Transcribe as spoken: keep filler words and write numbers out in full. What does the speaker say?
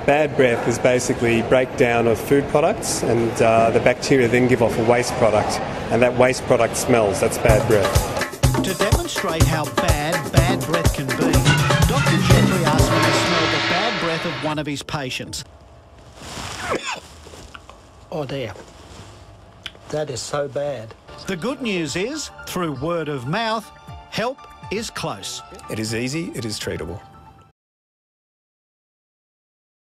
Bad breath is basically breakdown of food products, and uh, the bacteria then give off a waste product, and that waste product smells. That's bad breath. To demonstrate how bad bad breath can be, Doctor Gentry asked me to smell the bad breath of one of his patients. Oh dear, that is so bad. The good news is, through word of mouth, help is close. It is easy, it is treatable.